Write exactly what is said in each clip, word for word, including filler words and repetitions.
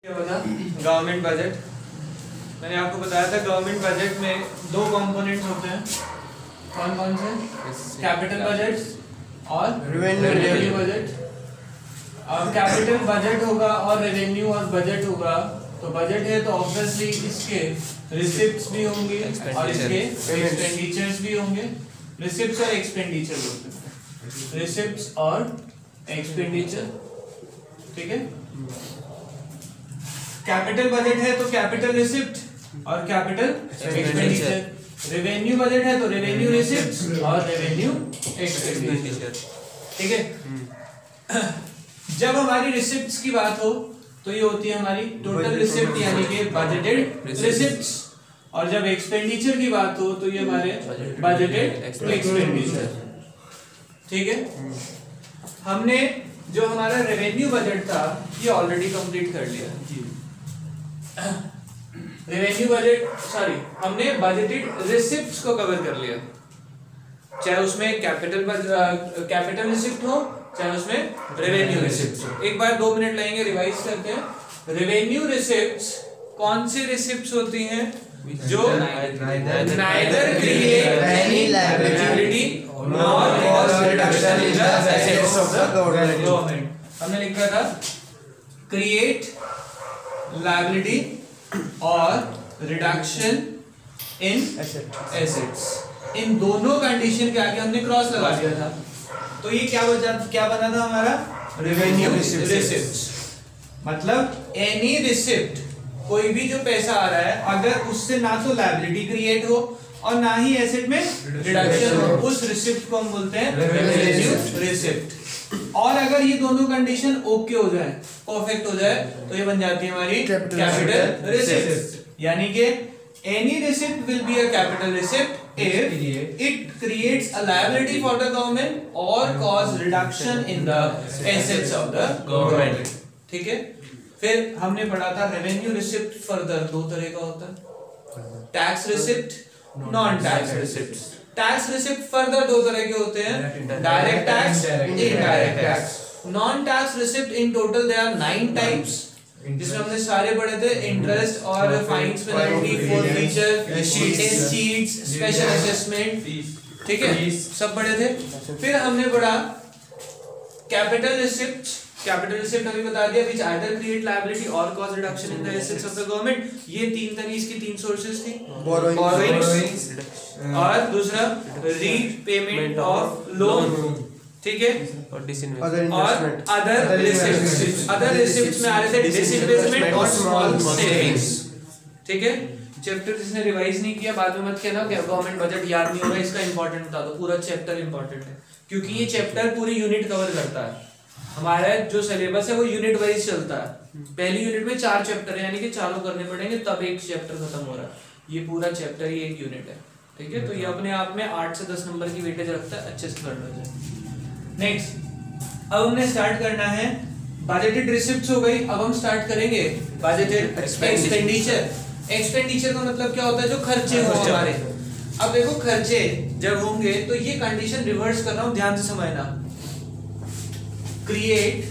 Government budget. मैंने आपको बताया था गवर्नमेंट बजट में दो कंपोनेंट्स होते हैं, कौन कौन से? कैपिटल बजट और रेवेन्यू बजट। अब कैपिटल बजट होगा और रेवेन्यू और बजट होगा, तो बजट है तो ऑब्वियसली इसके रिसिप्ट्स भी होंगे और इसके एक्सपेंडिचर्स भी होंगे। रिसिप्ट्स और एक्सपेंडिचर होते हैं, रिसिप्ट्स और एक्सपेंडिचर, ठीक है। कैपिटल बजट है तो कैपिटल रिसिप्ट और कैपिटल एक्सपेंडिचर। रेवेन्यू बजट है तो रेवेन्यू रिसिप्ट और रेवेन्यू एक्सपेंडिचर, ठीक है। जब हमारी रिसिप्ट्स की बात हो तो ये होती है हमारी टोटल रिसिप्ट यानी कि बजटेड रिसिप्ट्स, और जब एक्सपेंडिचर की बात हो तो ये हमारे बजटेड एक्सपेंडिचर, ठीक है। हमने जो हमारा रेवेन्यू बजट था ये ऑलरेडी कंप्लीट कर लिया। रेवेन्यू बजट सॉरी हमने बजटेड रिसिप्ट्स को कवर कर लिया, चाहे उसमें कैपिटल कैपिटल रिसिप्ट हो चाहे उसमें रेवेन्यू रिसिप्ट्स हो। एक बार दो मिनट लगेंगे, रिवाइज करते हैं। रेवेन्यू रिसिप्ट्स कौन सी रिसिप्ट्स होती हैं? जो neither create any liability nor cause reduction in the assets of the government. हमने लिखा था क्रिएट लायबिलिटी और रिडक्शन इन एसेट्स। इन दोनों कंडीशन के आगे हमने क्रॉस लगा दिया था, तो ये क्या बचा, क्या बना था हमारा? Revenue receipts. मतलब एनी रिसिप्ट, कोई भी जो पैसा आ रहा है अगर उससे ना तो लायबिलिटी क्रिएट हो और ना ही एसेट में रिडक्शन हो, उस रिसिप्ट को हम बोलते हैं रेवेन्यू रिसिप्ट। और अगर ये दोनों कंडीशन ओके हो जाए, परफेक्ट हो जाए, तो ये बन जाती है हमारी कैपिटल रिसिप्ट। यानी कि any receipt will be a capital receipt if it creates a liability for the government or cause reduction in the assets of the government, ठीक है। फिर हमने पढ़ा था रेवेन्यू रिसिप्ट फर्दर दो तरह का होता है, tax receipt, non tax receipt. Tax receipt further दो तरह के होते हैं, direct tax, indirect tax. Non tax receipt in total there are nine types, जिसमें हमने सारे पढ़े थे, इंटरेस्ट और fines, penalty, forfeiture, escheats, special assessment, ठीक है, सब पढ़े थे। फिर हमने पढ़ा कैपिटल रिसिप्ट। कैपिटल रिसिप्ट अभी बता दिया, व्हिच आइदर क्रिएट लायबिलिटी और cause reduction in the assets of the government. ये तीन तरह इसकी तीन सोर्सेज थी, बोरोइंग्स और दूसरा रीपेमेंट ऑफ लोन, ठीक है, और अदर रिसिप्ट्स। अदर रिसिप्ट्स में आ रहे थे डिसइन्वेस्टमेंट और स्मॉल सेविंग्स, ठीक है। चैप्टर जिसने रिवाइज नहीं किया बाद में मत कहना कि गवर्नमेंट बजट याद नहीं होगा, इसका इंपॉर्टेंट बता दो। पूरा चैप्टर इंपॉर्टेंट है क्योंकि ये चैप्टर पूरी यूनिट कवर करता है। हमारा जो सिलेबस है वो यूनिट वाइज चलता है। पहली यूनिट में चार चैप्टर है, यानी कि चारों करने पड़ेंगे तब एक चैप्टर खत्म हो रहा है। ये पूरा चैप्टर ही एक यूनिट है, ठीक है। तो ये अपने आप में आठ से दस नंबर की वेटेज रखता है, अच्छे से कर लो जाए। नेक्स्ट अब हमने स्टार्ट करना है, बजटेड रिसिप्ट्स हो गई, अब हम स्टार्ट करेंगे बजटेड एक्सपेंडिचर। एक्सपेंडिचर का मतलब क्या होता है? जो खर्चे हो हमारे। अब देखो खर्चे जब होंगे तो ये कंडीशन रिवर्स कर रहा हूं, ध्यान से समझना। क्रिएट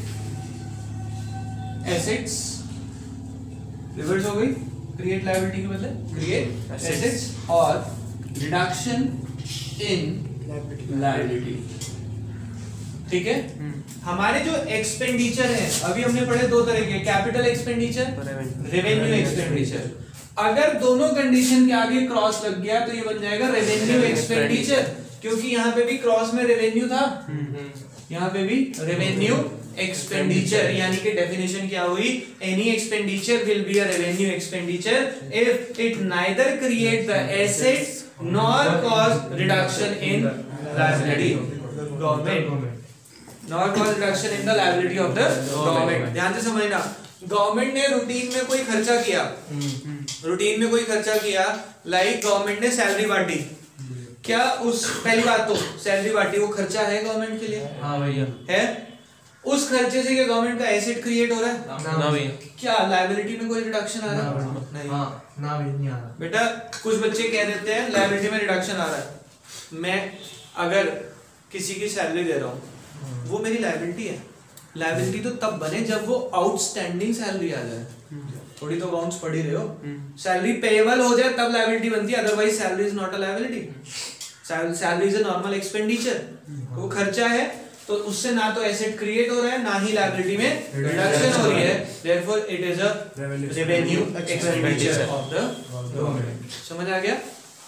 एसेट्स, रिवर्स हो गई, क्रिएट लायबिलिटी के बदले क्रिएट एसेट्स, और रिडक्शन इन लायबिलिटी, ठीक है। हमारे जो एक्सपेंडिचर है अभी हमने पढ़े दो तरह के, कैपिटल एक्सपेंडिचर, रेवेन्यू एक्सपेंडिचर। अगर दोनों कंडीशन के आगे क्रॉस लग गया तो ये बन जाएगा रेवेन्यू एक्सपेंडिचर, क्योंकि यहाँ पे भी क्रॉस में रेवेन्यू था, यहाँ पे भी रेवेन्यू एक्सपेंडिचर। यानी कि डेफिनेशन क्या हुई? Any expenditure will be a revenue expenditure if it neither create the assets nor cause reduction in liability government, nor cause reduction in the liability of the government. ध्यान से समझना, government ने routine में कोई खर्चा किया, रूटीन में कोई खर्चा किया, लाइक गवर्नमेंट ने सैलरी बांटी, क्या उस पहली बात तो सैलरी बांटी वो खर्चा है गवर्नमेंट के लिए? हाँ भैया है। उस खर्चे से क्या गवर्नमेंट का एसेट क्रिएट हो रहा है? ना भैया। क्या लायबिलिटी में कोई रिडक्शन आ रहा है? नहीं, हाँ, ना भी नहीं आ रहा। बेटा कुछ बच्चे कह देते हैं लायबिलिटी में रिडक्शन आ रहा है। मैं अगर किसी की सैलरी दे रहा हूँ, वो मेरी लायबिलिटी है। लायबिलिटी तो तब बने जब वो आउटस्टैंडिंग सैलरी आ जाए। थोड़ी तो अकाउंट्स पढ़ ही रहे हो। सैलरी पेएबल हो जाए तब लायबिलिटी बनती है, otherwise salary is not a liability. Salary is a normal expenditure, वो खर्चा है तो उससे ना तो एसेट क्रिएट हो रहा है ना ही लायबिलिटी में रिडक्शन हो रही है, therefore it is a revenue expenditure of the government. समझ आ गया?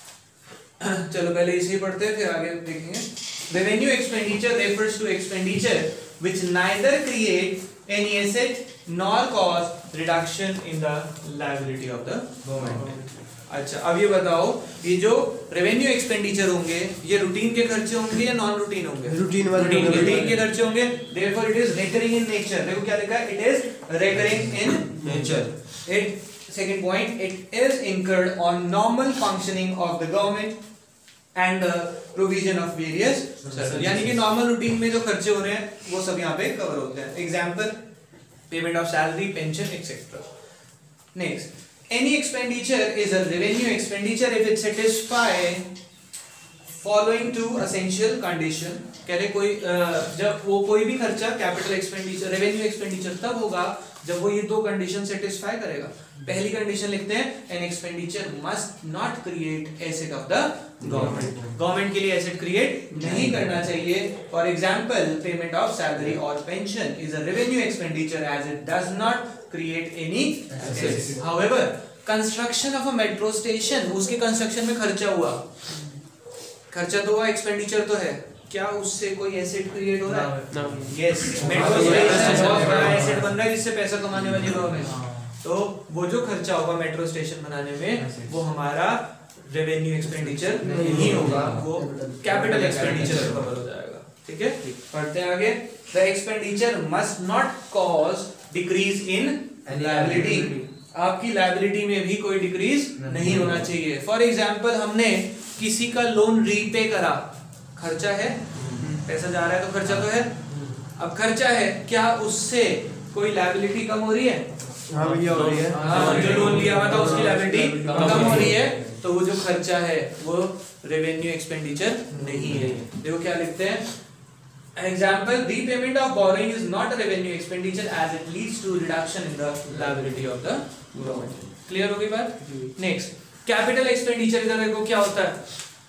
चलो पहले इसे ही पढ़ते हैं फिर आगे देखेंगे। Revenue expenditure refers to expenditure which neither create any asset nor cause reduction in the liability of the government. अच्छा अब ये बताओ, ये जो रेवेन्यू एक्सपेंडिचर होंगे ये रूटीन के खर्चे होंगे या नॉन रूटीन होंगे? रूटीन वाले रूटीन के खर्चे होंगे, therefore it is recurring in nature. देखो क्या लिखा है, it is recurring in nature. It second point, it is incurred on normal functioning of the government and provision of various, यानी कि नॉर्मल रूटीन में जो खर्चे हो रहे हैं वो सब यहाँ पे कवर होते हैं। Example, payment of salary, pension etcetera. Next, any expenditure is a revenue expenditure if it satisfy following two essential condition। कह रहे कोई जब वो कोई भी खर्चा कैपिटल एक्सपेंडिचर रेवेन्यू एक्सपेंडिचर तब होगा जब वो ये दो कंडीशन सेटिस्फाई करेगा। पहली कंडीशन लिखते हैं, an expenditure must not create asset of the government. Government के लिए एसेट क्रिएट नहीं करना चाहिए। For example, payment of salary और pension is a revenue expenditure as it does not create any assets. However, construction of a metro station, उसके construction में खर्चा हुआ, खर्चा तो हुआ, एक्सपेंडिचर तो है, क्या उससे कोई एसेट क्रिएट हो रहा है? यस, मेट्रो स्टेशन बहुत बड़ा एसेट बन रहा है जिससे पैसा कमाने वाली गवर्नमेंट। तो वो जो खर्चा होगा मेट्रो स्टेशन बनाने में वो हमारा रेवेन्यू एक्सपेंडिचर नहीं होगा, वो कैपिटल एक्सपेंडिचर कवर हो जाएगा। ठीक है, पढ़ते हैं आगे। The expenditure must not cause decrease in liability. आपकी लायबिलिटी में भी कोई डिक्रीज नहीं होना चाहिए। फॉर एग्जांपल, हमने किसी का लोन रीपे करा, खर्चा है, पैसा जा रहा है तो खर्चा तो है। अब खर्चा है, क्या उससे कोई लायबिलिटी कम हो रही है? हाँ भैया हो रही है। हाँ, जो लोन लिया हुआ था उसकी लायबिलिटी कम हो रही है, तो वो जो खर्चा है वो रेवेन्यू एक्सपेंडिचर नहीं है। देखो क्या लिखते हैं, example, repayment of borrowing is not a revenue expenditure as it leads to reduction in the liability of the government। Clear हो गई बात? नेक्स्ट, कैपिटल एक्सपेंडिचर इधर देखो क्या होता है,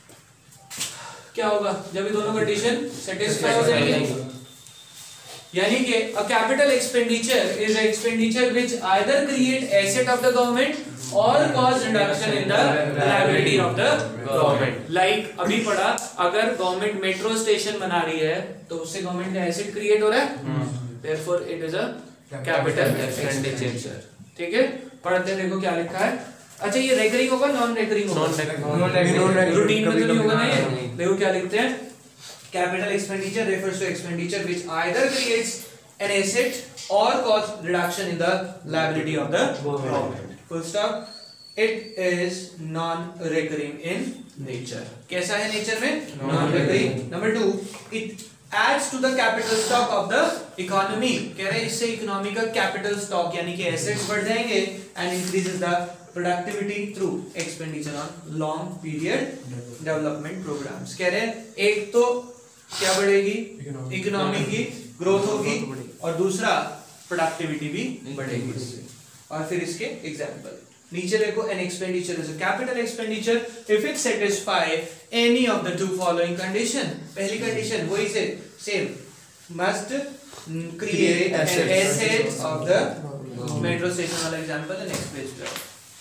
क्या होगा जब ये दोनों कंडीशन सेटिस्फाई हो जाएंगे, यानी कि a capital expenditure is an expenditure which either create asset of the government or cause reduction in the liability of the government। Like अभी पढ़ा, अगर गवर्नमेंट मेट्रो स्टेशन बना रही है तो उससे गवर्नमेंट का एसेट क्रिएट हो रहा है, therefore it is a capital expenditure। ठीक है, पढ़ते हैं, देखो क्या लिखा है। अच्छा, ये रेकरिंग होगा नॉन रेकरिंग होगा? रूटीन में तो नहीं होगा ना ये। देखो क्या लिखते हैं, capital expenditure refers to expenditure which either creates an asset or cause reduction in the liability of the government। Full stop। It is non-recurring in nature। कैसा है नेचर में? non-recurring। Number two, it adds to the capital stock of the economy। कह रहे हैं इससे economy का capital stock यानी कि एसेट्स बढ़ जाएंगे and increases the productivity through expenditure on long period development programs। कह रहे हैं एक तो क्या बढ़ेगी, इकोनॉमी की ग्रोथ होगी, और दूसरा प्रोडक्टिविटी भी बढ़ेगी इससे। और फिर इसके एग्जांपल नीचे देखो, an expenditure is a capital expenditure if it satisfy any of the two following condition. पहली कंडीशन वही से same, must create an asset of the metro station वाला एग्जांपल है, नेक्स्ट पेज पे।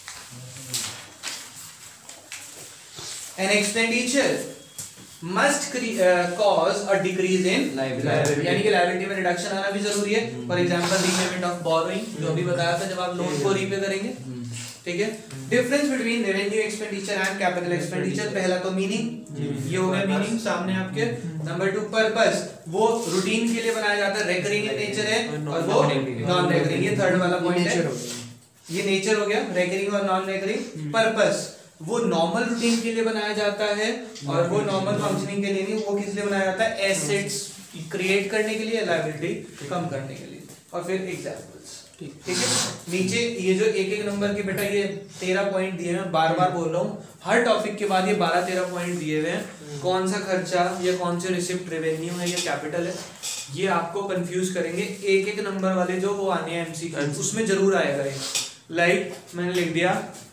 An expenditure must cause a decrease in liability, यानी कि liability में reduction आना भी जरूरी है। For example, repayment of borrowing, जो अभी बताया था जब आप लोन को रीपे करेंगे। ठीक है, difference between revenue expenditure and capital expenditure. पहला तो मीनिंग, ये हो गया मीनिंग सामने आपके। नंबर टू, पर्पस, वो रूटीन के लिए बनाया जाता है, रेकरिंग इन नेचर है, और वो नॉन रेकरिंग, ये थर्ड वाला पॉइंट है। ये नेचर हो गया, रेकरिंग और नॉन रेकरिंग। पर्पस, वो नॉर्मल रूटीन के लिए बनाया जाता है, और वो नॉर्मल फंक्शनिंग के लिए नहीं, वो किस लिए बनाया जाता है? एसेट्स क्रिएट करने के लिए, लायबिलिटी कम करने के लिए। और फिर एग्जांपल्स, ठीक है। नीचे ये जो एक एक नंबर के बेटा ये तेरह पॉइंट दिए हैं, बार बार बोल रहा हूँ, हर टॉपिक के बाद ये बारह तेरह पॉइंट दिए हुए हैं। कौन सा खर्चा या कौन से रिसिप्ट रेवेन्यू है या कैपिटल है, ये आपको कंफ्यूज करेंगे। एक एक नंबर वाले जो वो आने हैं एमसीक्यू, उसमें जरूर आएगा ये। लाइक मैंने लिख दिया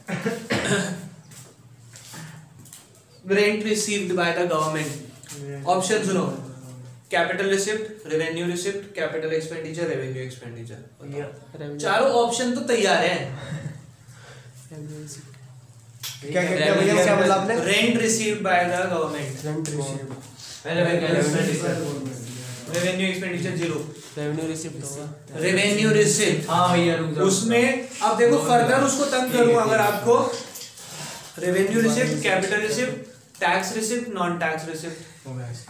rent received by the government, option सुनो, capital receipt, revenue receipt, capital expenditure, revenue expenditure. चारों ऑप्शन तो तैयार हैं। क्या क्या भैया क्या बोला आपने? Rent received by the government, rent received, revenue expenditure zero, revenue received होगा, रेवेन्यू रिसिप्ट। हाँ भैया रुक जाओ, उसमें अब देखो फर्दर उसको तंग करूं अगर आपको, revenue receipt, capital receipt, tax receipt, non tax receipt.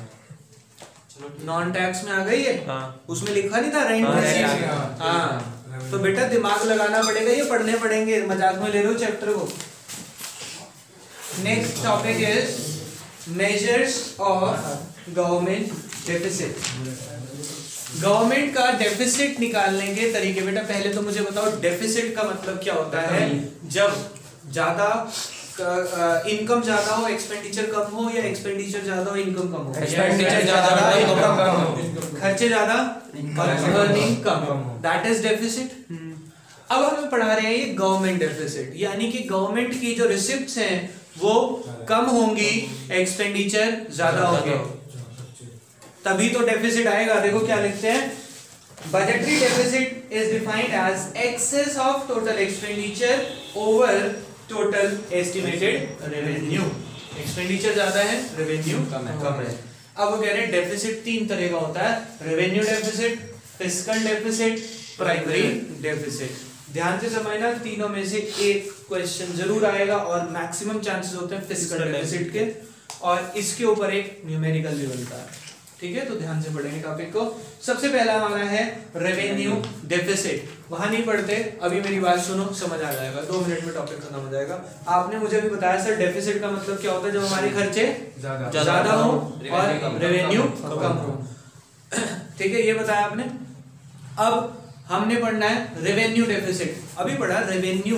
Non tax में आ गई है, हाँ। उसमें लिखा नहीं था रेंट रिसिप्ट। हाँ, तो बेटा दिमाग लगाना पड़ेगा, ये पढ़ने पड़ेंगे, मजाक में ले रहे हो चैप्टर को। Next topic is measures of government deficit. Government का डेफिसिट निकालने के तरीके, बेटा पहले तो मुझे बताओ डेफिसिट का मतलब क्या होता है। जब ज्यादा इनकम ज्यादा हो, एक्सपेंडिचर कम हो, या एक्सपेंडिचर ज्यादा हो, इनकम कम हो। एक्सपेंडिचर ज्यादा, इनकम कम हो, खर्चे ज्यादा, अर्निंग कम हो, दैट इज डेफिसिट। अब हम पढ़ा रहे हैं ये गवर्नमेंट डेफिसिट, यानी कि गवर्नमेंट की जो रिसिप्ट्स हैं वो कम होंगी, एक्सपेंडिचर ज्यादा होंगे, तभी तो डेफिसिट आएगा। देखो क्या लिखते हैं, budgetary deficit is defined as excess of total expenditure over total estimated revenue. Expenditure ज्यादा है, रेवेन्यू कम है, कम है। अब वो कह रहे हैं डेफिसिट तीन तरह का होता है, revenue deficit, fiscal deficit, primary deficit. ध्यान से समझना, तीनों में से एक क्वेश्चन जरूर आएगा और मैक्सिमम चांसेस होते हैं फिस्कल डेफिसिट के, और इसके ऊपर एक न्यूमेरिकल भी बनता है। ठीक है, तो ध्यान से पढ़ेंगे टॉपिक को। सबसे पहला हमारा है रेवेन्यू डेफिसिट। वहां नहीं पढ़ते, अभी मेरी बात सुनो, समझ आ जाएगा, दो मिनट में टॉपिक खत्म हो जाएगा। आपने मुझे भी बताया सर डेफिसिट का मतलब क्या होता है, जब हमारे खर्चे ज्यादा हो और रेवेन्यू कम हो। ठीक है, ये बताया आपने। अब हमने पढ़ना है रेवेन्यू डेफिसिट। अभी पढ़ा रेवेन्यू,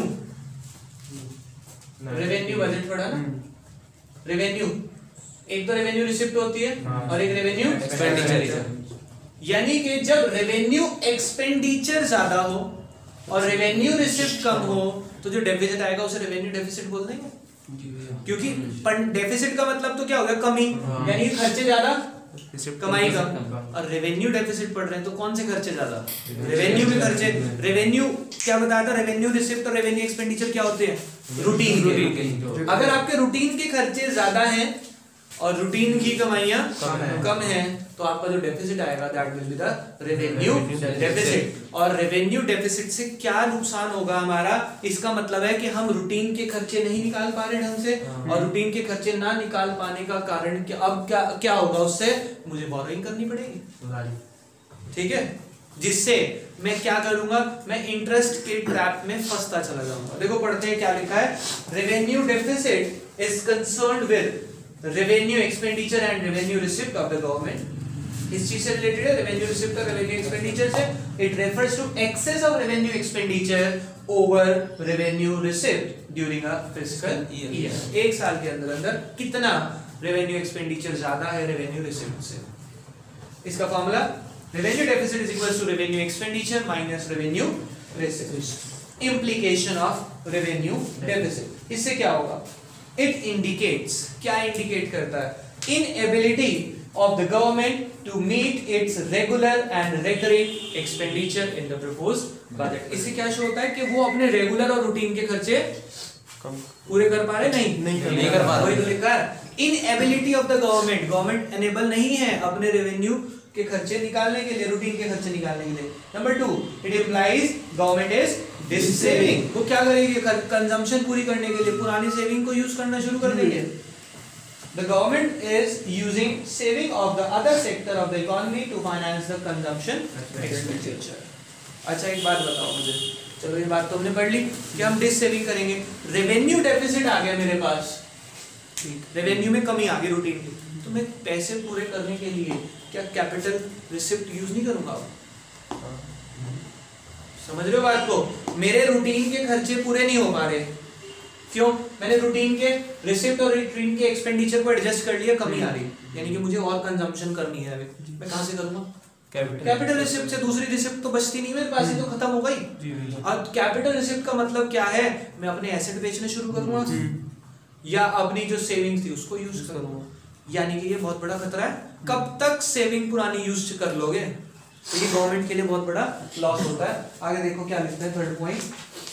रेवेन्यू बजट पढ़ा ना, रेवेन्यू एक तो रेवेन्यू रिसिप्ट होती है, हाँ। और एक रेवेन्यू एक्सपेंडिचर। यानी कि जब रेवेन्यू एक्सपेंडिचर ज्यादा हो और रेवेन्यू रिसिप्ट कम हो, तो जो डेफिसिट आएगा उसे रेवेन्यू डेफिसिट बोल देंगे, क्योंकि डेफिसिट का मतलब तो क्या हो गया, कमी, यानी खर्चे ज्यादा कमाई कम। और रेवेन्यू डेफिसिट पढ़ रहे हैं तो कौन से खर्चे ज्यादा, रेवेन्यू के खर्चे। रेवेन्यू क्या बताया था, रेवेन्यू रिसिप्ट और रेवेन्यू एक्सपेंडिचर क्या होते हैं, रूटीन के। अगर आपके रूटीन के खर्चे ज्यादा हैं और रूटीन की कमाइयां कम है, तो आपका जो डेफिसिट आएगा that will be the revenue deficit. और रेवेन्यू डेफिसिट से क्या नुकसान होगा हमारा, इसका मतलब है कि हम रूटीन के खर्चे नहीं निकाल पा रहे ढंग से, और रूटीन के खर्चे ना निकाल पाने का कारण क्या, अब क्या क्या होगा, उससे मुझे बोरोइंग करनी पड़ेगी। ठीक है, जिससे मैं क्या करूंगा, मैं इंटरेस्ट के ट्रैप में फंसता चला जाऊंगा। देखो पढ़ते हैं क्या लिखा है, revenue deficit is concerned with revenue expenditure and revenue receipt of the government. इस चीज से रिलेटेड है, रेवेन्यू रिसिप्ट और रेवेन्यू एक्सपेंडिचर से। It refers to excess of revenue expenditure over revenue receipt during a fiscal year. एक साल के अंदर अंदर कितना रेवेन्यू एक्सपेंडिचर ज्यादा है रेवेन्यू रिसिप्ट से। इसका formula, revenue deficit is equal to revenue expenditure minus revenue receipt. Implication of revenue deficit, इससे क्या होगा, इट इंडिकेट्स, क्या इंडिकेट करता है, inability of the government to meet its regular and recurring expenditure in the proposed budget। इससे क्या show होता है कि वो अपने रेगुलर और रूटीन के खर्चे पूरे कर पा रहे नहीं नहीं, नहीं कर पा रहे। वही तो लिखा है, inability of the government, government enable नहीं है अपने रेवेन्यू के खर्चे निकालने के लिए, रूटीन के खर्चे निकालने के लिए। Number two, it implies government is dissaving, वो क्या करेगी, कंजम्पशन पूरी करने के लिए पुरानी सेविंग को यूज करना शुरू कर देंगे। The government is using saving of the other sector of the economy to finance the consumption expenditure। अच्छा एक बात बताओ मुझे, चलो ये बात तो हमने पढ़ ली कि हम डिस सेविंग करेंगे। रेवेन्यू डेफिसिट आ गया मेरे पास, रेवेन्यू में कमी आ गई रूटीन की, तो मैं पैसे पूरे करने के लिए क्या कैपिटल रिसिप्ट यूज नहीं करूंगा? समझ रहे हो बात को? मेरे रूटीन के खर्चे पूरे नहीं हो पा रहे, क्यों? मैंने रूटीन के रिसिप्ट और रूटीन के एक्सपेंडिचर को एडजस्ट कर लिया, कमी आ रही, यानी कि मुझे और कंजम्पशन करनी है अभी, मैं कहां से करूंगा? कैपिटल रिसिप्ट से। दूसरी रिसिप्ट तो बचती नहीं मेरे पास, ही तो खत्म हो गई। अब कैपिटल रिसिप्ट का मतलब क्या है? मैं अपने एसेट बेचने शुरू करूंगा या अपनी जो सेविंग थी उसको यूज करूंगा, यानी कि ये बहुत बड़ा खतरा है। कब तक सेविंग पुरानी यूज कर लोगे? तो ये गवर्नमेंट के लिए बहुत बड़ा लॉस होता है। आगे देखो क्या लिखते हैं third point,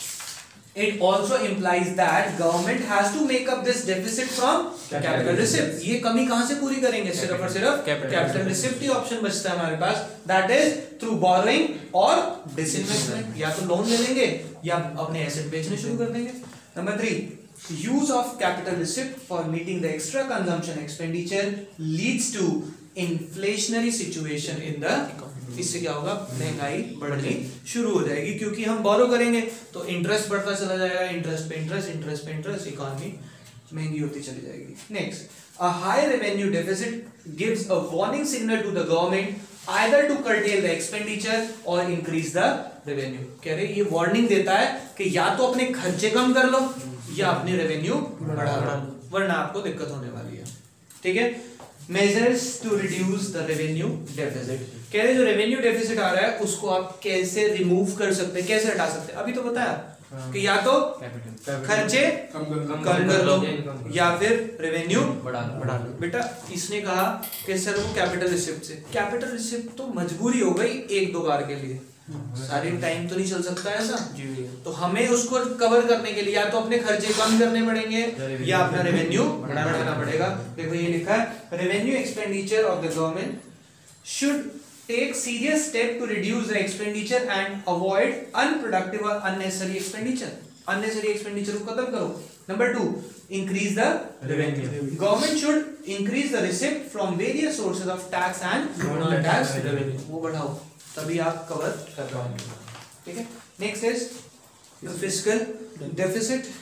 It also implies that government has to make up this deficit from capital receipt. ये कमी कहां से पूरी करेंगे? सिर्फ और सिर्फ कैपिटल रिसिप्ट ही ऑप्शन बचता है हमारे पास, that is through borrowing और disinvestment। या तो लोन ले लेंगे या अपने एसेट बेचने शुरू कर देंगे। Number three, use of capital receipt for meeting the extra consumption expenditure leads to inflationary situation in the economy। इससे क्या होगा? महंगाई बढ़नी शुरू हो जाएगी, क्योंकि हम बोरो करेंगे तो इंटरेस्ट बढ़ता चला जाएगा, इंटरेस्ट पे इंटरेस्ट, इंटरेस्ट पे इंटरेस्ट, इकोनॉमी महंगी होती चली जाएगी। Next, a high revenue deficit gives a warning signal to the government either to curtail the expenditure और इंक्रीज द रेवेन्यू। कह रहे ये वार्निंग देता है कि या तो अपने खर्चे कम कर लो या अपनी रेवेन्यू बढ़ा लो, वरना आपको दिक्कत होने वाली है। ठीक है। Measures to reduce the revenue deficit, कह रहे जो रेवेन्यू डेफिसिट आ रहा है उसको आप कैसे रिमूव कर सकते हैं, कैसे हटा सकते हैं? अभी तो बताया कि या तो खर्चे कम कर लो या फिर रेवेन्यू बढ़ा लो। बेटा इसने कहा कि सर वो कैपिटल रिसिप्ट से, कैपिटल रिसिप्ट तो मजबूरी हो गई एक दो बार के लिए, सारे टाइम तो नहीं चल सकता ऐसा, तो हमें उसको कवर करने के लिए या तो अपने खर्चे कम करने पड़ेंगे या अपना रेवेन्यू बढ़ाना पड़ेगा। देखो ये लिखा है, revenue expenditure of the government should take serious step to reduce the expenditure and avoid unproductive or unnecessary expenditure। unnecessary expenditure को खत्म करो। Number two, increase the revenue। Government should increase the receipt from various sources of tax and non-tax revenue। वो बढ़ाओ, तभी आप cover कर पाएंगे। ठीक है। Next is fiscal deficit।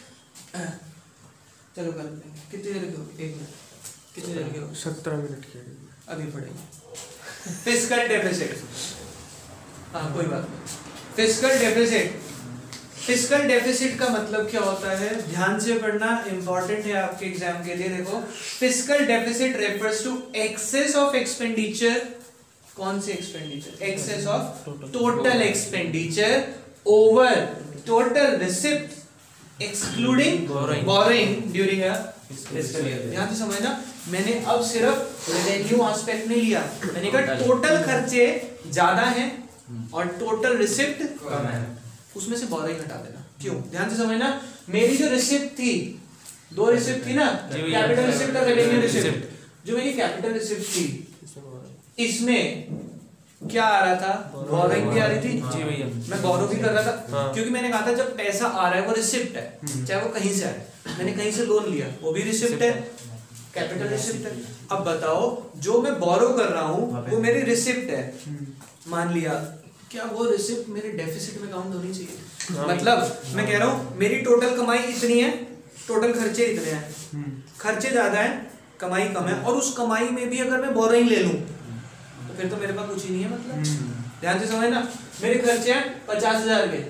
चलो कर लेंगे, कितनी देर की होगी? एक मिनट, कितनी देर की होगी? सत्रह मिनट की अभी पढ़ेंगे। फिस्कल डेफिसिट, हाँ कोई बात नहीं। फिस्कल डेफिसिट, फिस्कल डेफिसिट का मतलब क्या होता है? ध्यान से पढ़ना, इंपॉर्टेंट है आपके एग्जाम के लिए। देखो, fiscal deficit refers to excess of expenditure. कौन से expenditure? Excess of total expenditure over total receipt excluding borrowing during a fiscal year. ध्यान से समझना, मैंने अब सिर्फ रेवेन्यू एस्पेक्ट नहीं लिया, मैंने कहा टोटल खर्चे ज्यादा हैं और टोटल रिसिप्ट कम है, उसमें से बोरोइंग हटा देना। क्यों? ध्यान से समझना, मेरी जो रिसिप्ट थी, दो रिसिप्ट थी ना, कैपिटल रिसिप्ट और रेवेन्यू रिसिप्ट। जो मेरी कैपिटल रिसिप्ट थी इसमें क्या आ रहा था? बोरोइंग भी आ रही थी। जी भैया, मैं बोरो भी कर रहा था। हाँ। क्योंकि मैंने कहा था जब पैसा आ रहा है वो रिसिप्ट है, चाहे वो कहीं से आए। मैंने कहीं से लोन लिया, वो भी रिसिप्ट है, कैपिटल रिसिप्ट है। अब बताओ, जो मैं बोरो कर रहा हूँ वो मेरी रिसिप्ट है, मान लिया, क्या वो रिसिप्ट मेरे डेफिसिट में काउंट होनी चाहिए? मतलब मैं कह रहा हूँ मेरी टोटल कमाई इतनी है, टोटल खर्चे इतने हैं, खर्चे ज्यादा है, कमाई कम है, और उस कमाई में भी अगर मैं बोरोइंग ले लूं तो फिर तो मेरे पास कुछ ही नहीं है। मतलब ध्यान से समझना, मेरे खर्चे हैं पचास हजार के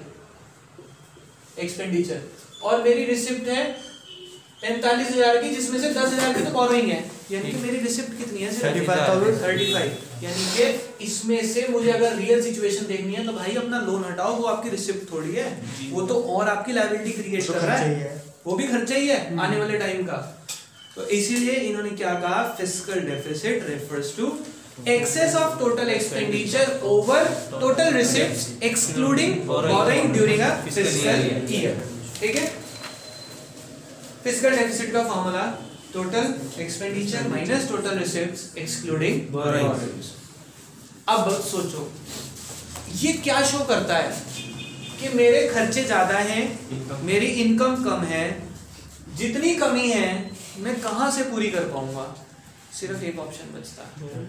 एक्सपेंडिचर और मेरी रिसिप्ट है पैंतालीस हजार की, जिसमें से दस हजार की तो बोरोइंग है, यानी कि मेरी रिसिप्ट कितनी है? Thirty five. यानी कि इसमें से मुझे अगर रियल सिचुएशन देखनी है तो भाई अपना लोन हटाओ, वो आपकी रिसिप्ट थोड़ी है, वो तो और आपकी लायबिलिटी क्रिएट कर रहा है, वो भी खर्चा ही है आने वाले टाइम का। तो इसीलिए इन्होंने क्या कहा? Fiscal deficit refers to excess of total expenditure over total receipts excluding borrowing during a fiscal year। ठीक है। फिस्कल डेफिसिट का formula total expenditure minus total receipts excluding borrowings. अब सोचो ये क्या शो करता है कि मेरे खर्चे ज्यादा हैं, मेरी इनकम कम है, जितनी कमी है मैं कहां से पूरी कर पाऊंगा? सिर्फ एक ऑप्शन बचता है,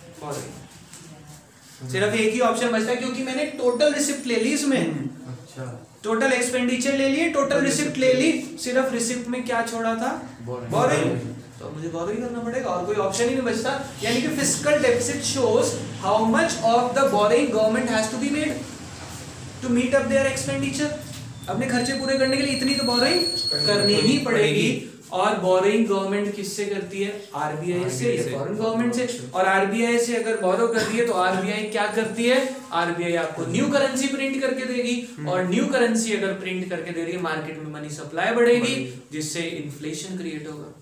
सिर्फ एक ही ऑप्शन बचता है, क्योंकि मैंने टोटल रिसिप्ट ले ली इसमें। अच्छा, टोटल एक्सपेंडिचर ले लिए, टोटल रिसिप्ट ले ली, सिर्फ रिसिप्ट में क्या छोड़ा था? बोरोइंग। तो मुझे बोरोइंग करना पड़ेगा और कोई ऑप्शन ही नहीं बचता। यानी कि fiscal deficit shows how much of the borrowing government has to be made. To meet up their expenditure, अपने खर्चे पूरे करने के लिए इतनी तो बोरोइंग करनी ही पड़ेगी। और बोरोइंग गवर्नमेंट किससे करती है? आरबीआई से या फॉरेन गवर्नमेंट से। और आरबीआई से अगर बोरो करती है तो आरबीआई क्या करती है? आरबीआई आपको न्यू करेंसी प्रिंट करके देगी, और न्यू करेंसी अगर प्रिंट करके दे रही है मार्केट में मनी सप्लाई बढ़ेगी, जिससे इन्फ्लेशन क्रिएट होगा।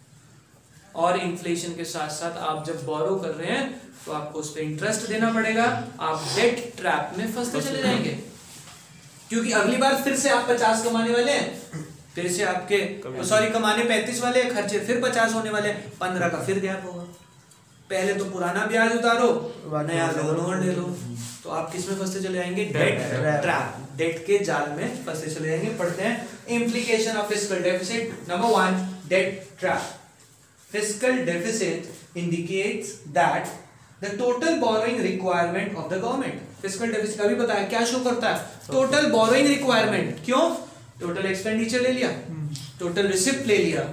और इन्फ्लेशन के साथ साथ आप जब बोरो कर रहे हैं तो आपको उस पर इंटरेस्ट देना पड़ेगा, आप डेट ट्रैप में फंसते चले जाएंगे, क्योंकि अगली बार फिर से आप पचास कमाने वाले हैं, फिर से आपके सॉरी कमाने पैंतीस वाले हैं, खर्चे फिर पचास होने वाले हैं, पंद्रह का फिर गैप होगा। पहले तो पुराना ब्याज उतारो, नया लोन और ले लो, तो आप किस में फंसते चले जाएंगे? डेट ट्रैप, डेट के जाल में फंसते चले जाएंगे। पढ़ते हैं implication of fiscal deficit. Number one, debt trap. Fiscal deficit indicates that the total borrowing requirement of the government. फिस्कल डेफिसिट अभी बताया क्या शो करता है? Total borrowing requirement. क्यों? टोटल एक्सपेंडिचर ले लिया, टोटल रिसिप्ट ले लिया,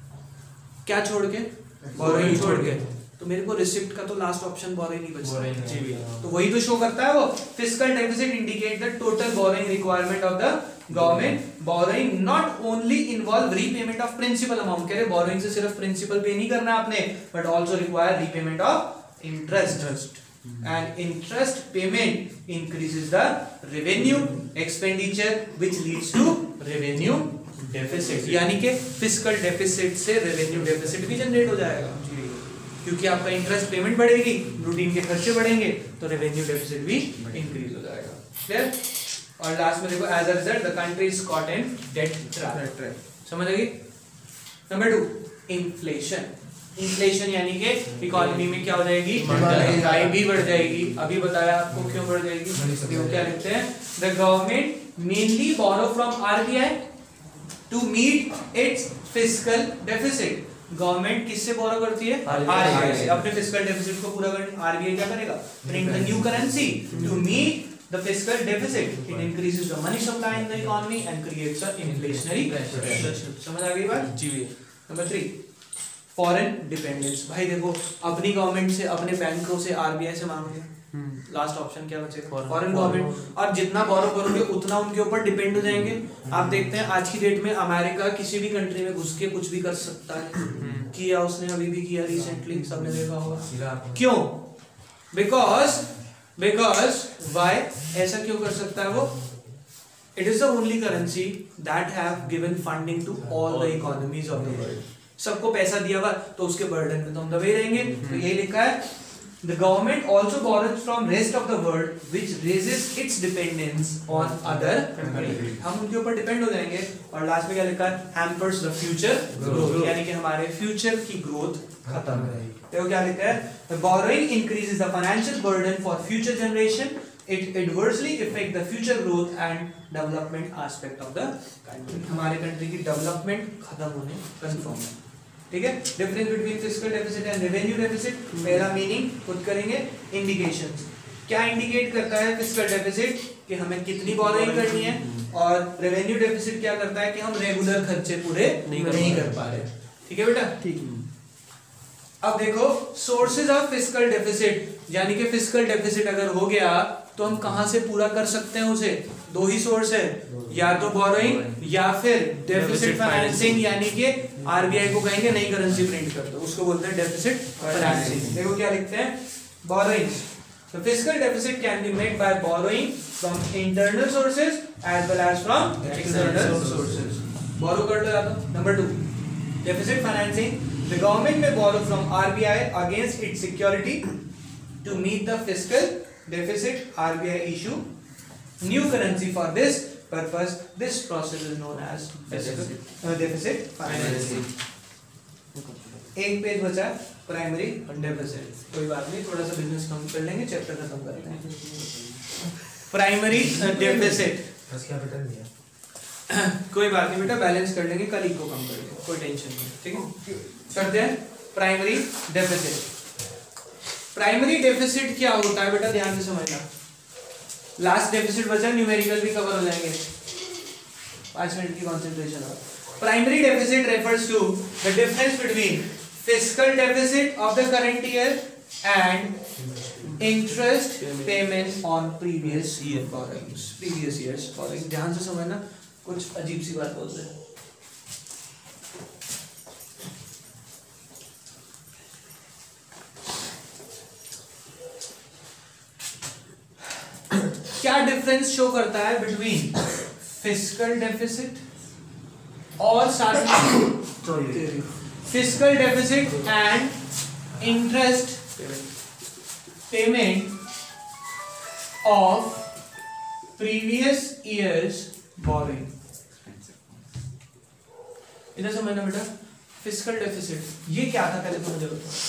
क्या छोड़ के? बोरोइंग छोड़ के। तो मेरे को रिसिप्ट का तो लास्ट ऑप्शन बोरोइंग ही बचता, तो वही तो शो करता है वो। Fiscal deficit indicate the total borrowing requirement of the government. Borrowing not only involve repayment of principal amount, कह रहे बोरोइंग से सिर्फ प्रिंसिपल पे नहीं करना आपने, but also require repayment of interest, and interest payment increases the revenue expenditure which leads to revenue deficit। यानी कि fiscal deficit से revenue deficit भी जनरेट हो जाएगा, क्योंकि आपका इंटरेस्ट पेमेंट बढ़ेगी, रूटीन के खर्चे बढ़ेंगे, तो रेवेन्यू डेफिसिट भी इंक्रीज हो जाएगा। क्लियर? और लास्ट में देखो, as a result the country is caught in debt trap. समझ आ गई? Number two, inflation. इन्फ्लेशन यानी कि इकोनॉमी में क्या हो जाएगी? महंगाई भी बढ़ जाएगी। अभी बताया आपको क्यों बढ़ जाएगी। देखो क्या लिखते हैं, the government mainly borrow from RBI to meet its fiscal deficit. Government किससे बोरो करती है? आरबीआई से, अपने फिस्कल डेफिसिट को पूरा करने। आरबीआई क्या करेगा? Print the new currency to meet the fiscal deficit. It increases the money supply in the economy and creates a inflationary pressure. समझ आ गई बात? जी। Number three, foreign dependence. भाई देखो, अपनी गवर्नमेंट से, अपने बैंकों से, आरबीआई से मांगोगे, लास्ट ऑप्शन क्या बचेगा? Foreign government. और जितना बोरो करोगे उतना उनके ऊपर डिपेंड हो जाएंगे। आप देखते हैं आज की डेट में अमेरिका किसी भी कंट्री में घुस के कुछ भी कर सकता है, किया उसने, अभी भी किया रिसेंटली, सबने देखा होगा। क्यों? Because because why? ऐसा क्यों कर सकता है वो? It is the only currency that have given funding to all the economies of the world. सबको पैसा दिया हुआ, तो उसके बर्डन में तो हम दबे रहेंगे। तो ये लिखा है, the government also borrows from rest of the world which raises its dependence on other country. हम उनके ऊपर डिपेंड हो जाएंगे। और लास्ट में क्या लिखा है? हैम्पर्स द फ्यूचर ग्रोथ, यानी कि हमारे फ्यूचर की ग्रोथ खत्म हो जाएगी। देखो क्या लिखा है, the borrowing increases the financial burden for future generation, it adversely effect the future growth and development aspect of the country. हमारे कंट्री की डेवलपमेंट खत्म होने कंफर्म है। ठीक है? Difference between fiscal deficit and revenue deficit, पहला meaning खुद करेंगे। इंडिकेशंस, क्या इंडिकेट करता है फिस्कल डेफिसिट? कि हमें कितनी बोरोइंग करनी है। और रेवेन्यू डेफिसिट क्या करता है? कि हम रेगुलर खर्चे पूरे नहीं, नहीं कर पा रहे। ठीक है बेटा? ठीक। अब देखो, सोर्सेज ऑफ फिस्कल डेफिसिट, यानी कि फिस्कल डेफिसिट अगर हो गया तो हम कहां से पूरा कर सकते हैं उसे? दो ही सोर्स है, या तो बोरोइंग या फिर डेफिसिट फाइनेंसिंग, यानी कि आरबीआई को कहेंगे नई करेंसी प्रिंट कर दो, उसको बोलते हैं डेफिसिट फाइनेंसिंग। देखो क्या लिखते हैं, borrowing. So fiscal deficit can be made by borrowing from internal sources as well as from external sources. Borrow कर लो या तो। Number two, deficit financing. The government may borrow from R B I against its security to meet the fiscal deficit. R B I issue new currency for this purpose. This process is known as deficit financing. एक page बचा, primary deficit. कोई बात नहीं, थोड़ा सा business कम कर लेंगे, chapter खत्म कर लेंगे। प्राइमरी डेफिसिट, कोई बात नहीं बेटा, बैलेंस कर लेंगे, कल ही को कम कर लेंगे, कोई टेंशन नहीं। ठीक है, करते हैं प्राइमरी डेफिसिट। प्राइमरी डेफिसिट क्या होता है बेटा, ध्यान से समझना। लास्ट डेफिसिट बचा, न्यूमेरिकल भी कवर हो जाएंगे, पांच मिनट की कॉन्सेंट्रेशन हो। Primary deficit refers to the difference between fiscal deficit of the current year and interest payment on previous year borrowings, previous years borrowing. ध्यान से समझना, कुछ अजीब सी बात बोल रहे हैं। क्या डिफरेंस शो करता है बिटवीन फिस्कल डेफिसिट और साथ में fiscal deficit and interest payment of previous years borrowing. इधर समझना बेटा, फिस्कल डेफिसिट ये क्या था पहले तो मुझे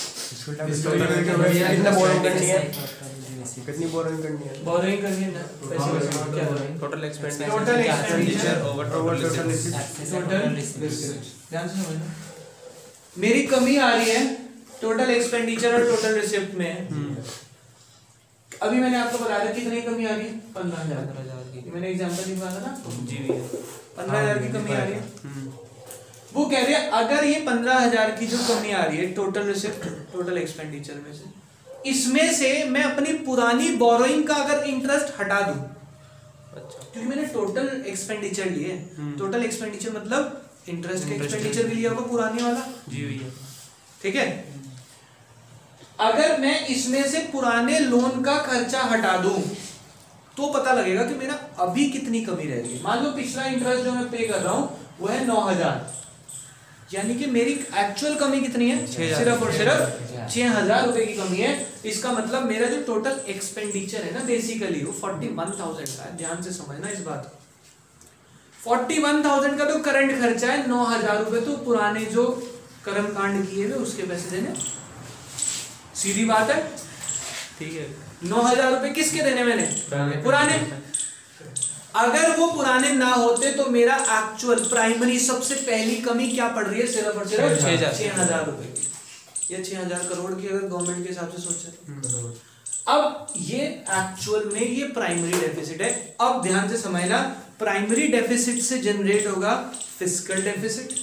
कितना बोरोइंग करनी है, कितनी बोरोइंग करनी है, बोरोइंग करनी है पैसे क्या total expenditure, total expenditure over total receipts, total receipt. ध्यान से समझना, मेरी कमी आ रही है टोटल एक्सपेंडिचर और टोटल रिसिप्ट में। अभी मैंने आपको बताया था कितनी कमी आ रही है, पंद्रह हजार की। मैंने एग्जांपल दिखाया था ना जी भैया, पंद्रह हजार की कमी आ रही है। वो कह रहे हैं अगर ये पंद्रह हजार की जो कमी आ रही है टोटल रिसिप्ट टोटल एक्सपेंडिचर में से, इसमें से मैं अपनी पुरानी बोरोइंग का अगर इंटरेस्ट हटा दूं, अच्छा, क्योंकि मैंने टोटल एक्सपेंडिचर लिए, टोटल एक्सपेंडिचर मतलब इंटरेस्ट का एक्सपेंडिचर भी लिया होगा पुरानी वाला जी भैया, ठीक है। अगर मैं इसमें से पुराने लोन का खर्चा हटा दूं तो पता लगेगा कि मेरा अभी कितनी कमी रह गई। मान लो पिछला इंटरेस्ट जो मैं पे कर रहा हूं वो है नौ हजार, यानी कि मेरी एक्चुअल कमी कितनी है, सिर्फ और सिर्फ छह हजार रुपए की कमी है। इसका मतलब मेरा जो टोटल एक्सपेंडिचर है ना बेसिकली वो फोर्टी वन थाउजेंड का है। ध्यान से समझना इस बात को, फोर्टी वन थाउजेंड का तो करंट खर्चा है, नौ हजार रुपए तो पुराने जो कर्म कांड किए हुए उसके पैसे देने, सीधी बात है, ठीक है। नौ हजार रुपए किसके देने मैंने, पुराने। अगर वो पुराने ना होते तो मेरा एक्चुअल प्राइमरी सबसे पहली कमी क्या पड़ रही है, सिर्फ और सिर्फ छह हजार रुपए की, या छह हजार करोड़ की अगर गवर्नमेंट के हिसाब से सोचे। अब ये एक्चुअल में ये प्राइमरी डेफिसिट है। अब ध्यान से समझना, प्राइमरी डेफिसिट से जनरेट होगा फिस्कल डेफिसिट,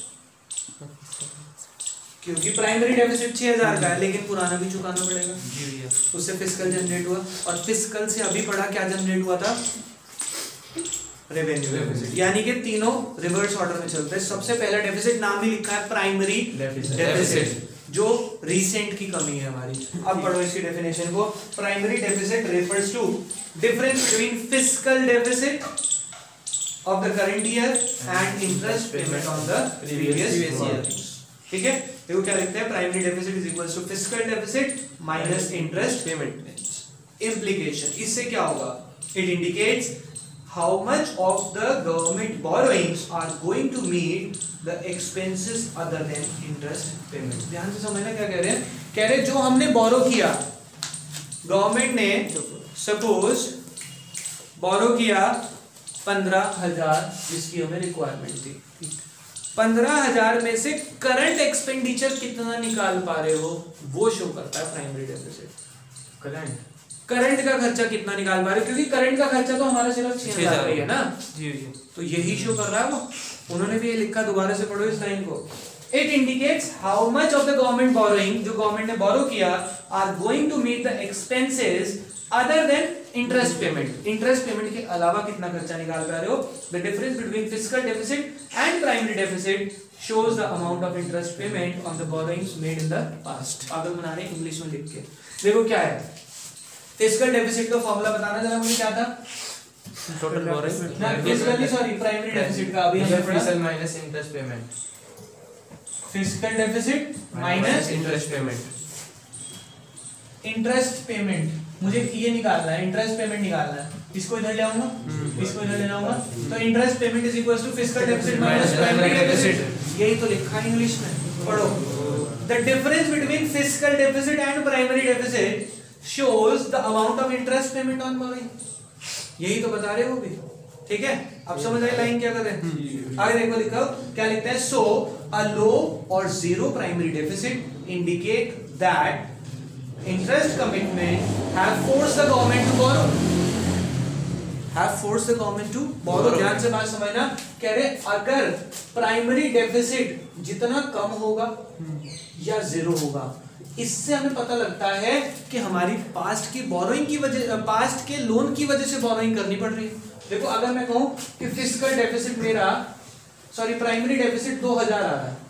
क्योंकि प्राइमरी डेफिसिट छह हजार का है लेकिन पुराना भी चुकाना पड़ेगा जी भैया, उससे फिस्कल जनरेट हुआ। और फिस्कल से अभी पढ़ा क्या जनरेट हुआ था, रेवेन्यू डेफिसिट। यानी कि तीनों रिवर्स ऑर्डर में चलते हैं। सबसे पहला डेफिसिट नाम ही लिखा है प्राइमरी डेफिसिट, जो रिसेंट की कमी है हमारी। अब पढ़ो इसकी डेफिनेशन को। Primary deficit refers to difference between fiscal deficit of the current year and interest payment on the previous year, ठीक है। देखो क्या लिखते हैं, primary deficit is equals to fiscal deficit minus interest payment. Implication, इससे क्या होगा, it indicates how much of the government borrowings are going to meet the expenses other than interest payment। ध्यान से समझना क्या कह रहे हैं, कह रहे हैं जो हमने बोरो किया, गवर्नमेंट ने सपोज बोरो किया पंद्रह हजार जिसकी हमें रिक्वायरमेंट थी, पंद्रह हजार में से करंट एक्सपेंडिचर कितना निकाल पा रहे हो वो शो करता है प्राइमरी डेफिसिट। करंट करंट का खर्चा कितना निकाल पा रहे, क्योंकि करंट का खर्चा तो हमारा सिर्फ छह हजार है ना जी जी, तो यही शो कर रहा है वो। उन्होंने भी ये लिखा, दोबारा से पढ़ो इस लाइन को। It indicates how much of the government borrowing, जो गवर्नमेंट ने बोरो किया, are going to meet the expenses other than interest payment. Interest payment के अलावा कितना खर्चा निकाल पा रहे हो। The difference between fiscal deficit and primary deficit shows the amount of interest payment on the borrowings made in the past। पागल बना रहे इंग्लिश में लिख के। देखो क्या है, फिस्कल डेफिसिट का फॉर्मूला बताना जरा मुझे, क्या था, टोटल बोरोइंग ना फिस्कल सॉरी प्राइमरी डेफिसिट का अभी हमने पढ़ा, minus interest payment, fiscal deficit minus interest payment, interest payment मुझे ये निकालना है, इंटरेस्ट पेमेंट निकालना है। इसको इधर ले आऊंगा, इसको इधर ले आऊंगा, तो interest payment is equals to fiscal deficit minus primary deficit. यही तो लिखा है इंग्लिश में, पढ़ो। The difference between fiscal deficit and primary deficit shows the amount of interest payment on borrowing। यही तो बता रहे हो भी, ठीक है। अब समझ आई लाइन क्या कर रहे हैं, आगे देखो लिखा क्या लिखते हैं। सो अ लो और zero primary deficit indicate that interest commitment have forced the government to borrow, have forced the government to borrow. ध्यान से बात समझना, कह रहे अगर प्राइमरी डेफिसिट जितना कम होगा या जीरो होगा, इससे हमें पता लगता है कि हमारी पास्ट की बोरोइंग की वजह, पास्ट के लोन की वजह से बोरोइंग करनी पड़ रही है। देखो अगर मैं कहूं कि फिस्कल डेफिसिट मेरा सॉरी प्राइमरी डेफिसिट दो हजार आ रहा है,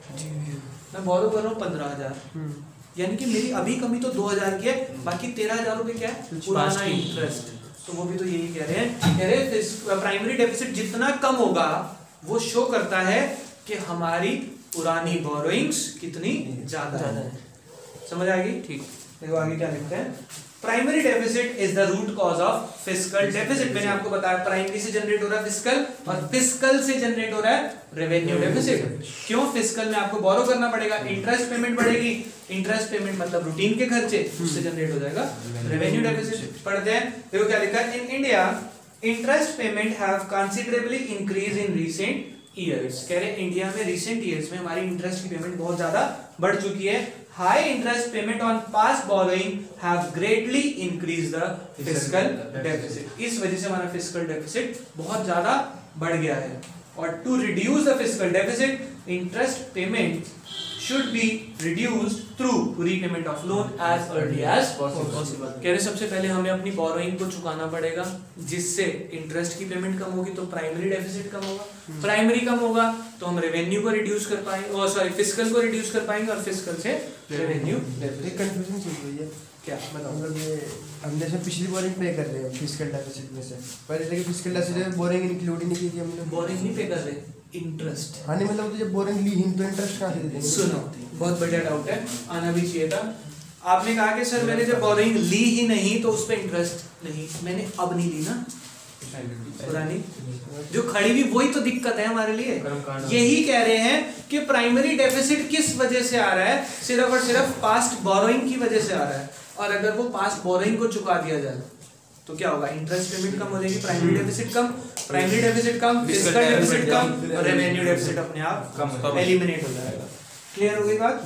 मैं बोरो कर रहा हूँ पंद्रह हजार, यानी कि मेरी अभी कमी तो दो हजार की है, बाकी तेरह हजार रुपए क्या है पुराना इंटरेस्ट। तो वो भी तो यही कह रहे हैं, कह रहे हैं प्राइमरी डेफिसिट जितना कम होगा वो शो करता है कि हमारी पुरानी बोरोइंग्स कितनी ज्यादा है। समझ आ गई? ठीक। देखो आगे क्या लिखते हैं, primary deficit is the root cause of fiscal deficit. मैंने आपको बताया प्राइमरी से जनरेट हो रहा है फिस्कल, और फिस्कल से जनरेट हो रहा है रेवेन्यू डेफिसिट। क्यों? फिस्कल में आपको बोरो करना पड़ेगा, इंटरेस्ट पेमेंट बढ़ेगी, इंटरेस्ट पेमेंट मतलब रूटीन के खर्चे, उससे जनरेट हो जाएगा रेवेन्यू डेफिसिट। पढ़ते हैं, देखो क्या लिखा है, in India interest payment have considerably increase in recent years. कह रहे हैं इंडिया में रिसेंट ईयर्स में हमारी इंटरेस्ट की पेमेंट बहुत ज्यादा बढ़ चुकी है। High interest payment on past borrowing have greatly increase the fiscal deficit. इस वजह से हमारा फिस्कल डेफिसिट बहुत ज्यादा बढ़ गया है। और to reduce the fiscal deficit interest payment should be reduced through repayment of loan as early as possible। कह रहे सबसे पहले हमें अपनी बोरोइंग को चुकाना पड़ेगा, जिससे इंटरेस्ट की पेमेंट कम होगी तो प्राइमरी डेफिसिट कम होगा, प्राइमरी कम होगा तो हम रेवेन्यू को रिड्यूस कर पाएंगे, और सॉरी फिस्कल को रिड्यूस कर पाएंगे, और फिस्कल से रेवेन्यू। एक कंफ्यूजन चल रही है, क्या मतलब ये हम जैसे पिछली बोरिंग पे कर रहे हैं फिस्कल डेफिसिट में से, पहले लेकिन फिस्कल डेफिसिट बोरिंग इंक्लूड ही नहीं की थी हमने। बोरिंग नहीं पे कर रहे, इंटरेस्ट। हाँ नहीं मतलब तो जब बोरिंग ली ही तो इंटरेस्ट कहाँ से देंगे? सुनो, बहुत बढ़िया डाउट है, आना भी चाहिए था। आपने कहा कि सर मैंने जब बोरिंग ली ही नहीं तो उस पर इंटरेस्ट नहीं, मैंने अब नहीं ली ना पुरानी जो खड़ी हुई, वही तो दिक्कत है हमारे लिए। यही कह रहे हैं कि प्राइमरी डेफिसिट किस वजह से आ रहा है, सिर्फ और सिर्फ पास्ट बोरोइंग की वजह से आ रहा है। और अगर वो पास्ट बोरोइंग को चुका दिया जाए तो क्या होगा, इंटरेस्ट पेमेंट कम हो जाएगी, प्राइमरी डेफिसिट कम, प्राइमरी डेफिसिट कम, फिस्कल डेफिसिट कम, और रेवेन्यू डेफिसिट अपने आप कम एलिमिनेट हो जाएगा। क्लियर हो गई बात?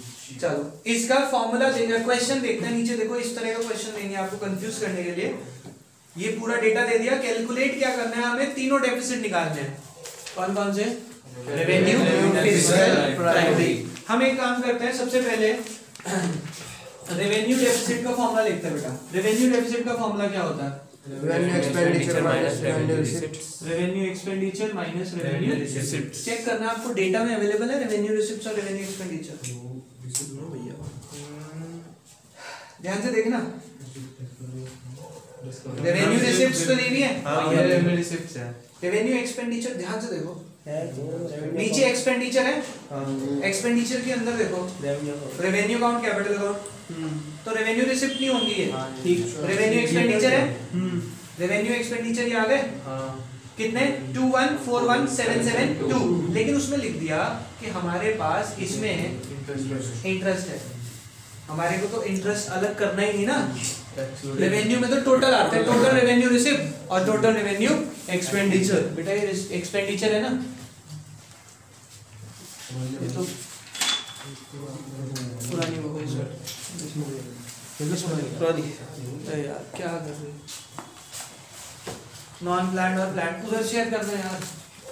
चलो इसका फॉर्मूला देंगे, क्वेश्चन देखते हैं नीचे। देखो इस तरह का क्वेश्चन देंगे आपको कंफ्यूज करने के लिए। ये पूरा डेटा दे दिया, कैलकुलेट क्या करना है, हमें तीनों डेफिसिट निकालने हैं। कौन कौन से? Revenue, fiscal, primary. हम एक काम करते हैं, सबसे पहले रेवेन्यू डेफिसिट का फॉर्मूला लिखते हैं बेटा। रेवेन्यू डेफिसिट का फॉर्मूला क्या होता है? Revenue expenditure minus revenue receipt. Revenue expenditure minus revenue receipt. Check करना आपको डेटा में अवेलेबल है रेवेन्यू रिसिप्ट और रेवेन्यू एक्सपेंडिचर। ध्यान से देखना, रेवेन्यू रिसिप्ट्स तो ली हुई है, हां ये रेवेन्यू रिसिप्ट्स है। रेवेन्यू एक्सपेंडिचर ध्यान से देखो, नीचे एक्सपेंडिचर है, एक्सपेंडिचर के अंदर देखो रेवेन्यू अकाउंट, कैपिटल अकाउंट, तो रेवेन्यू रिसिप्ट नहीं होंगी ये, ठीक। रेवेन्यू एक्सपेंडिचर है, रेवेन्यू एक्सपेंडिचर ये आ गए कितने, two one four one seven seven two, लेकिन उसमें लिख दिया कि हमारे पास इसमें इंटरेस्ट है, हमारे को तो इंटरेस्ट अलग करना ही नहीं ना। रेवेन्यू में तो टोटल आता है, टोटल रेवेन्यू रिसिप्ट और टोटल रेवेन्यू एक्सपेंडिचर। बेटा ये एक्सपेंडिचर है ना, ये तो पुरानी हो गई सर, यार क्या कर रहे, नॉन प्लान और प्लान उधर शेयर कर दो यार।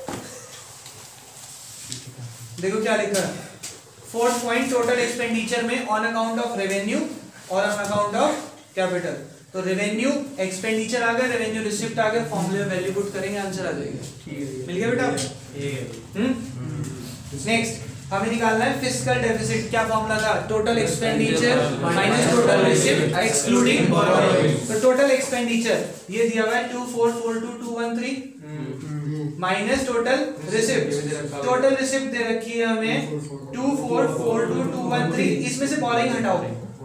देखो क्या लिखा है, फोर्थ पॉइंट, टोटल एक्सपेंडिचर में ऑन अकाउंट ऑफ रेवेन्यू और ऑन अकाउंट ऑफ कैपिटल। तो रेवेन्यू एक्सपेंडिचर आ गया, रेवेन्यू रिसिप्ट आ गया, फॉर्मूले में वैल्यू पुट करेंगे, आंसर आ जाएगा। मिल गया बेटा? हम्म नेक्स्ट हमें निकालना है फिस्कल डेफिसिट। क्या फॉर्मूला था, total expenditure minus total receipt excluding borrowing. तो टोटल एक्सपेंडिचर ये दिया हुआ है two four four two two one three minus total receipt, total receipt दे रखी है हमें two four four two two one three, इसमें से बोरोइंग हटाओ,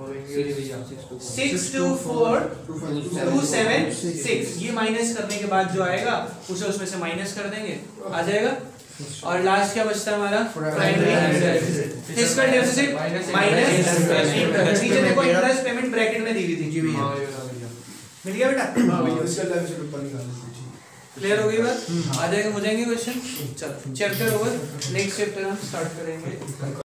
six two four two seven six, ये माइनस करने के बाद जो आएगा उसे उसमें से माइनस कर देंगे, आ जाएगा। और लास्ट क्या बचता है हमारा, primary deficit, fiscal deficit minus interest. नीचे देखो इंटरेस्ट पेमेंट ब्रैकेट में दी हुई थी, जी भैया मिल गया बेटा? क्लियर हो गई बात? आ जाएगा, हो जाएंगे क्वेश्चन। चलो चैप्टर ओवर, नेक्स्ट चैप्टर हम स्टार्ट करेंगे।